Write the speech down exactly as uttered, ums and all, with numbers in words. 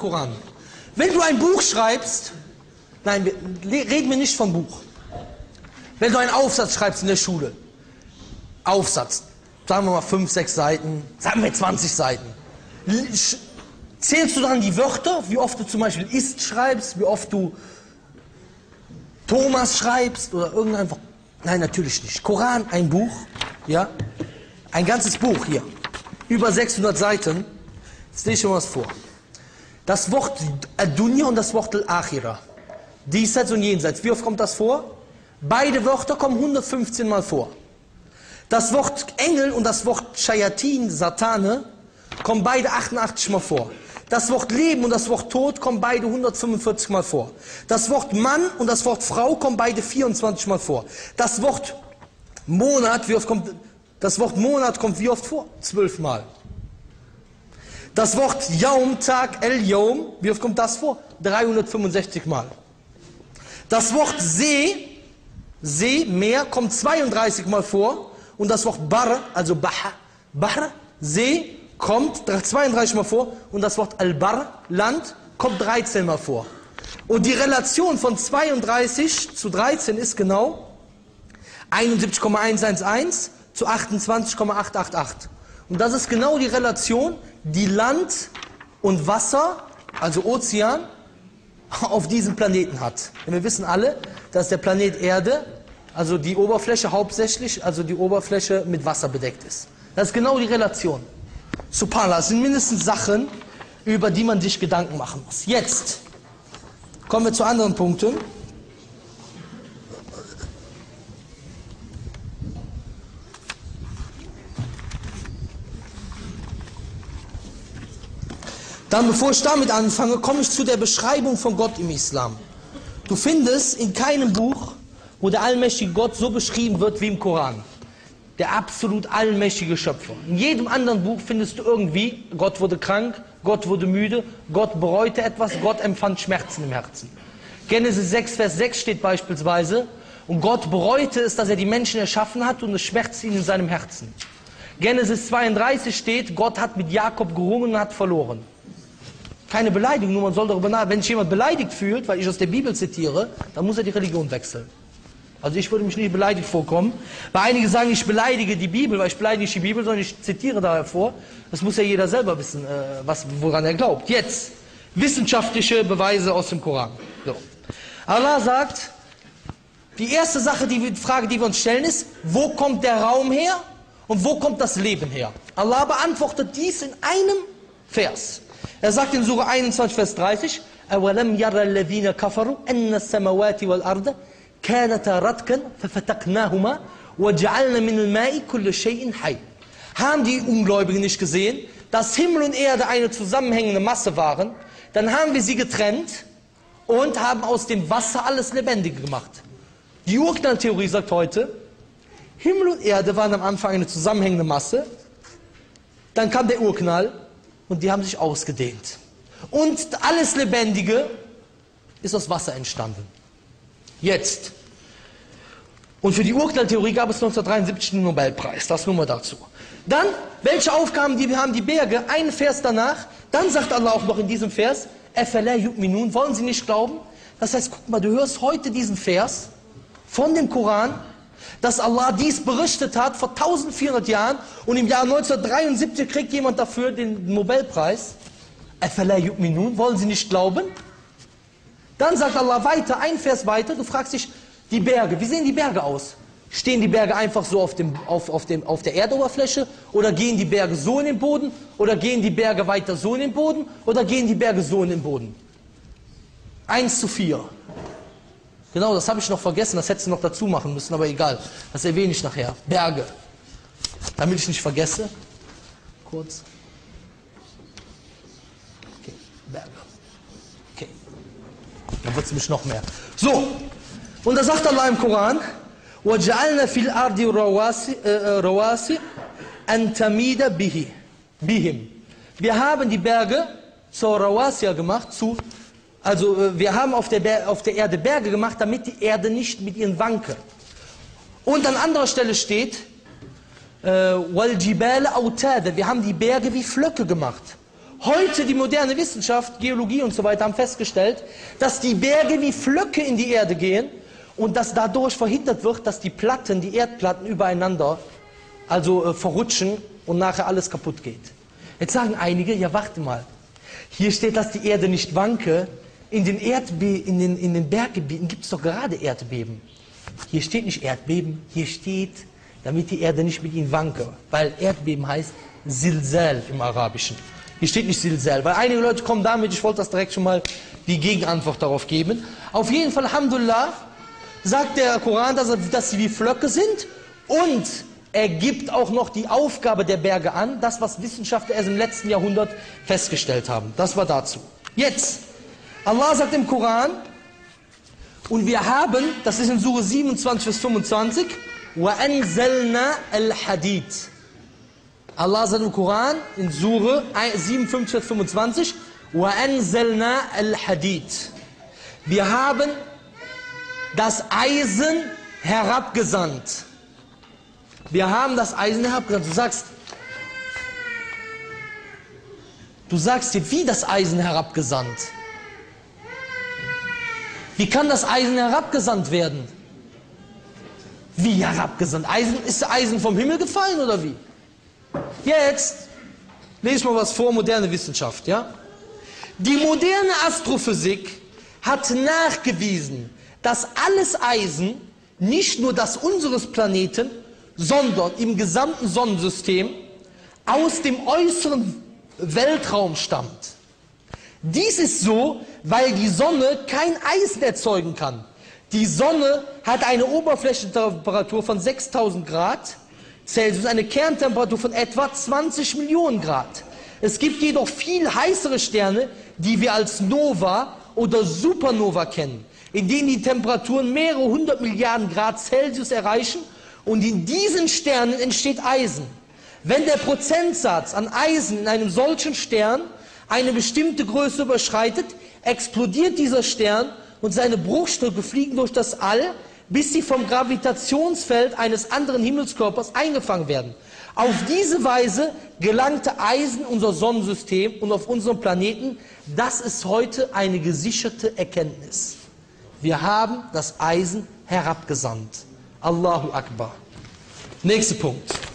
Koran. Wenn du ein Buch schreibst, nein, reden wir nicht vom Buch. Wenn du einen Aufsatz schreibst in der Schule, Aufsatz, sagen wir mal fünf, sechs Seiten, sagen wir zwanzig Seiten. Zählst du dann die Wörter, wie oft du zum Beispiel ist schreibst, wie oft du Thomas schreibst oder irgendein Wort? Nein, natürlich nicht. Koran, ein Buch, ja, ein ganzes Buch hier, über sechshundert Seiten. Jetzt lese ich mal was vor. Das Wort Ad-Dunya und das Wort Al-Akhirah, diesseits und jenseits, wie oft kommt das vor? Beide Wörter kommen hundertfünfzehn Mal vor. Das Wort Engel und das Wort Shayatin, Satane, kommen beide achtundachtzig Mal vor. Das Wort Leben und das Wort Tod kommen beide hundertfünfundvierzig Mal vor. Das Wort Mann und das Wort Frau kommen beide vierundzwanzig Mal vor. Das Wort Monat, wie oft kommt, das Wort Monat kommt wie oft vor? zwölf Mal. Das Wort Yaum, Tag, El-Yaum, wie oft kommt das vor? dreihundertfünfundsechzig Mal. Das Wort See, See, Meer, kommt zweiunddreißig Mal vor. Und das Wort Bar, also Bahr, Bahr, See, kommt zweiunddreißig Mal vor. Und das Wort Al-Bar, Land, kommt dreizehn Mal vor. Und die Relation von zweiunddreißig zu dreizehn ist genau einundsiebzig Komma hundertelf zu achtundzwanzig Komma achthundertachtundachtzig. Und das ist genau die Relation, die Land und Wasser, also Ozean, auf diesem Planeten hat. Denn wir wissen alle, dass der Planet Erde, also die Oberfläche hauptsächlich, also die Oberfläche mit Wasser bedeckt ist. Das ist genau die Relation. Subhanallah, das sind mindestens Sachen, über die man sich Gedanken machen muss. Jetzt kommen wir zu anderen Punkten. Dann, bevor ich damit anfange, komme ich zu der Beschreibung von Gott im Islam. Du findest in keinem Buch, wo der allmächtige Gott so beschrieben wird wie im Koran. Der absolut allmächtige Schöpfer. In jedem anderen Buch findest du irgendwie, Gott wurde krank, Gott wurde müde, Gott bereute etwas, Gott empfand Schmerzen im Herzen. Genesis sechs, Vers sechs steht beispielsweise, und Gott bereute es, dass er die Menschen erschaffen hat, und es schmerzt ihn in seinem Herzen. Genesis zweiunddreißig steht, Gott hat mit Jakob gerungen und hat verloren. Keine Beleidigung, nur man soll darüber nachdenken. Wenn sich jemand beleidigt fühlt, weil ich aus der Bibel zitiere, dann muss er die Religion wechseln. Also ich würde mich nicht beleidigt vorkommen. Weil einige sagen, ich beleidige die Bibel, weil ich beleidige nicht die Bibel, sondern ich zitiere da hervor. Das muss ja jeder selber wissen, was, woran er glaubt. Jetzt, wissenschaftliche Beweise aus dem Koran. So. Allah sagt, die erste Sache, die Frage, die wir uns stellen, ist, wo kommt der Raum her und wo kommt das Leben her? Allah beantwortet dies in einem Vers. Er sagt in Surah einundzwanzig, Vers dreißig, أَوَلَمْ يَرَ الَّذِينَ كَفَرُوا أَنَّ السَّمَوَاتِ وَالْأَرْضَ كَانَتَا رَتْكًا فَفَتَقْنَاهُمَا وَجَعَلْنَا مِنَ الْمَاءِ كُلَّ شَيْءٍ حَيٍّ. Haben die Ungläubigen nicht gesehen, dass Himmel und Erde eine zusammenhängende Masse waren? Dann haben wir sie getrennt und haben aus dem Wasser alles Lebendige gemacht. Die Urknalltheorie sagt heute, Himmel und Erde waren am Anfang eine zusammenhängende Masse, dann kam der Urknall, und die haben sich ausgedehnt. Und alles Lebendige ist aus Wasser entstanden. Jetzt. Und für die Urknalltheorie gab es neunzehnhundertdreiundsiebzig den Nobelpreis. Das nur mal dazu. Dann, welche Aufgaben die haben die Berge? Ein Vers danach. Dann sagt Allah auch noch in diesem Vers, أَفَلَا يُؤْمِنُونَ, wollen sie nicht glauben? Das heißt, guck mal, du hörst heute diesen Vers von dem Koran, dass Allah dies berichtet hat vor eintausendvierhundert Jahren, und im Jahr neunzehnhundertdreiundsiebzig kriegt jemand dafür den Nobelpreis. أَفَلَا يُؤْمِنُونَ, wollen sie nicht glauben? Dann sagt Allah weiter, ein Vers weiter, du fragst dich, die Berge, wie sehen die Berge aus? Stehen die Berge einfach so auf, dem, auf, auf, dem, auf der Erdoberfläche, oder gehen die Berge so in den Boden, oder gehen die Berge weiter so in den Boden, oder gehen die Berge so in den Boden? Eins zu vier. Genau, das habe ich noch vergessen, das hättest du noch dazu machen müssen, aber egal, das erwähne ich nachher. Berge. Damit ich nicht vergesse. Kurz. Okay, Berge. Okay. Dann wird es mich noch mehr. So, und da sagt Allah im Koran, وَجَعَلْنَا فِي الْأَرْضِ رَوَاسِي أَنْ تَمِيدَ بِهِمْ. Wir haben die Berge zur Rawasia gemacht, zu Also wir haben auf der, auf der Erde Berge gemacht, damit die Erde nicht mit ihren wanke. Und an anderer Stelle steht, äh, وَالْجِبَالَ أَوْتَادًا, wir haben die Berge wie Flöcke gemacht. Heute die moderne Wissenschaft, Geologie und so weiter, haben festgestellt, dass die Berge wie Flöcke in die Erde gehen und dass dadurch verhindert wird, dass die Platten, die Erdplatten übereinander also äh, verrutschen und nachher alles kaputt geht. Jetzt sagen einige, ja warte mal, hier steht, dass die Erde nicht wanke. In den, Erdbe in den, in den Berggebieten gibt es doch gerade Erdbeben. Hier steht nicht Erdbeben, hier steht, damit die Erde nicht mit ihnen wanke. Weil Erdbeben heißt Zilzal im Arabischen. Hier steht nicht Zilzal, weil einige Leute kommen damit, ich wollte das direkt schon mal die Gegenantwort darauf geben. Auf jeden Fall, Alhamdulillah, sagt der Koran, dass, dass sie wie Flöcke sind und er gibt auch noch die Aufgabe der Berge an, das was Wissenschaftler erst im letzten Jahrhundert festgestellt haben. Das war dazu. Jetzt, Allah sagt im Koran, und wir haben, das ist in Sure siebenundzwanzig bis fünfundzwanzig, وَأَنزَلْنَا الْحَدِيدِ. Allah sagt im Koran, in Sure siebenundfünfzig bis fünfundzwanzig, وَأَنزَلْنَا الْحَدِيدِ. Wir haben das Eisen herabgesandt. Wir haben das Eisen herabgesandt. Du sagst, du sagst dir, wie das Eisen herabgesandt? Wie kann das Eisen herabgesandt werden? Wie herabgesandt? Eisen, ist Eisen vom Himmel gefallen oder wie? Jetzt lese ich mal was vor, moderne Wissenschaft. Ja? Die moderne Astrophysik hat nachgewiesen, dass alles Eisen, nicht nur das unseres Planeten, sondern im gesamten Sonnensystem aus dem äußeren Weltraum stammt. Dies ist so, weil die Sonne kein Eisen erzeugen kann. Die Sonne hat eine Oberflächentemperatur von sechstausend Grad Celsius, eine Kerntemperatur von etwa zwanzig Millionen Grad. Es gibt jedoch viel heißere Sterne, die wir als Nova oder Supernova kennen, in denen die Temperaturen mehrere hundert Milliarden Grad Celsius erreichen und in diesen Sternen entsteht Eisen. Wenn der Prozentsatz an Eisen in einem solchen Stern eine bestimmte Größe überschreitet, explodiert dieser Stern und seine Bruchstücke fliegen durch das All, bis sie vom Gravitationsfeld eines anderen Himmelskörpers eingefangen werden. Auf diese Weise gelangte Eisen in unser Sonnensystem und auf unserem Planeten. Das ist heute eine gesicherte Erkenntnis. Wir haben das Eisen herabgesandt. Allahu Akbar. Nächster Punkt.